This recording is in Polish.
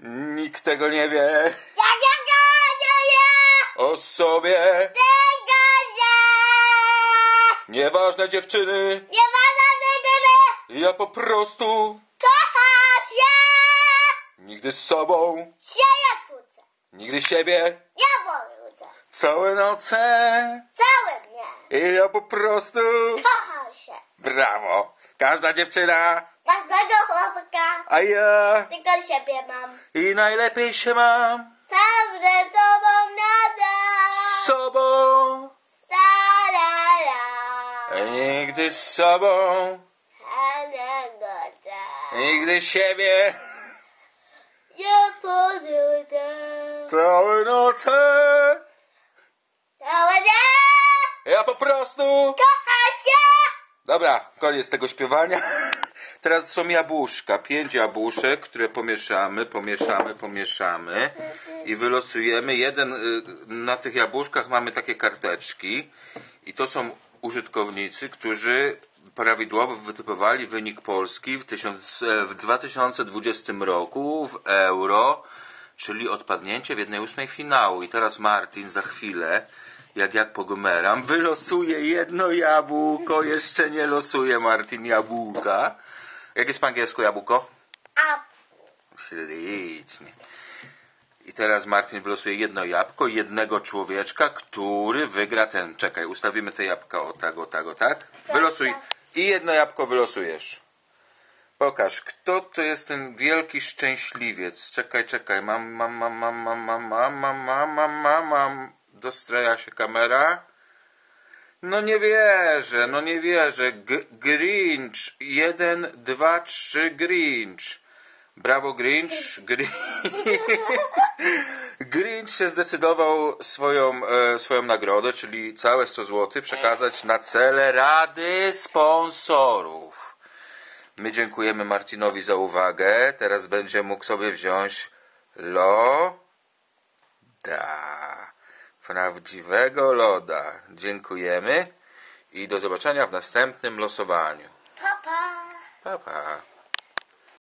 Nikt tego nie wie. Jakiego nie wie? O sobie. Tego nie. Nieważne dziewczyny. Nie ma żadnej. Ja po prostu Kocham się. nigdy z sobą. Się nie kłócę. Nigdy siebie. Nie boję. Całe noce. Całe mnie. I ja po prostu. Kocham się. Brawo. Każda dziewczyna. Każdego chłopaka. A ja. Tylko siebie mam. I najlepiej się mam. Sam ze sobą nada. Z sobą. Starara. Nigdy z sobą. Nigdy siebie. Nie podudę. Całe noce. Całe nie. Ja po prostu. Kocham się. Dobra, koniec tego śpiewania. Teraz są jabłuszka. 5 jabłuszek, które pomieszamy i wylosujemy. Na tych jabłuszkach mamy takie karteczki i to są użytkownicy, którzy prawidłowo wytypowali wynik Polski w 2020 roku w Euro, czyli odpadnięcie w 1/8 finału. I teraz Martin za chwilę, jak pogumeram, wylosuje jedno jabłko. Jeszcze nie losuje Martin jabłka. Jak jest po angielsku jabłko? Ślicznie. I teraz Martin wylosuje jedno jabłko, jednego człowieczka, który wygra ten. Czekaj, ustawimy te jabłka o tak. Wylosuj. I jedno jabłko wylosujesz. Pokaż, kto to jest ten wielki szczęśliwiec. Czekaj. Mam. Dostraja się kamera. No nie wierzę. Grinch. 1, 2, 3, Grinch. Brawo, Grinch. Grinch się zdecydował swoją nagrodę, czyli całe 100 zł, przekazać na cele Rady Sponsorów. My dziękujemy Martinowi za uwagę. Teraz będzie mógł sobie wziąć loda. Prawdziwego loda. Dziękujemy i do zobaczenia w następnym losowaniu. Papa. Pa, pa.